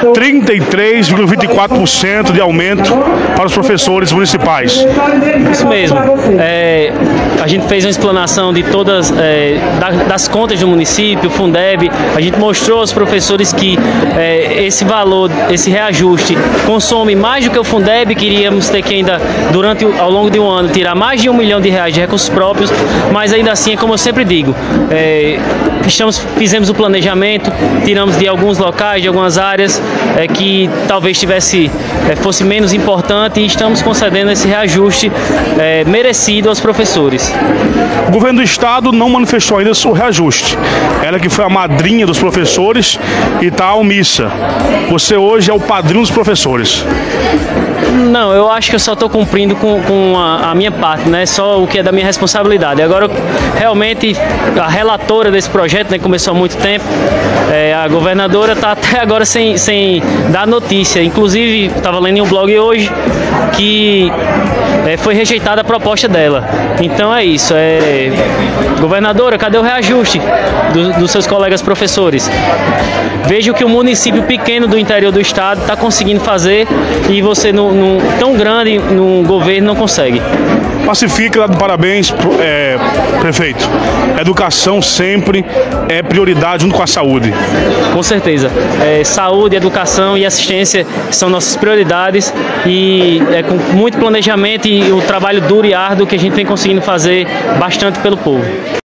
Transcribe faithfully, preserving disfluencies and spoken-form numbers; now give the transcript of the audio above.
trinta e três vírgula vinte e quatro por cento de aumento para os professores municipais. Isso mesmo. É, a gente fez uma explanação de todas é, das contas do município, Fundeb. A gente mostrou aos professores que é, esse valor, esse reajuste consome mais do que o Fundeb. Queríamos ter que ainda, durante ao longo de um ano, tirar mais de um milhão de reais de recursos próprios, mas ainda assim, é como eu sempre digo, é, estamos, fizemos o planejamento, tiramos de alguns locais, de algumas áreas é, que talvez tivesse, é, fosse menos importante, e estamos concedendo esse reajuste é, merecido aos professores. O governo do estado não manifestou ainda o reajuste. Ela que foi a madrinha dos professores e está omissa. Você hoje é o padrinho dos professores. Não, eu acho que eu só estou cumprindo com, com a, a minha parte, né? Só o que é da minha responsabilidade. Agora, realmente, a relatora desse projeto, né, começou há muito tempo, é, a governadora está até agora sem, sem dar notícia. Inclusive, estava lendo em um blog hoje que é, foi rejeitada a proposta dela. Então é isso. É... Governadora, cadê o reajuste do, dos seus colegas professores? Veja o que o município pequeno do interior do estado está conseguindo fazer e você, no, no, tão grande no governo, não consegue. Pacifica, parabéns, é, prefeito. Educação sempre é prioridade junto com a saúde. Com certeza. É, saúde, educação e assistência são nossas prioridades e é com muito planejamento e o trabalho duro e árduo que a gente vem conseguindo fazer bastante pelo povo.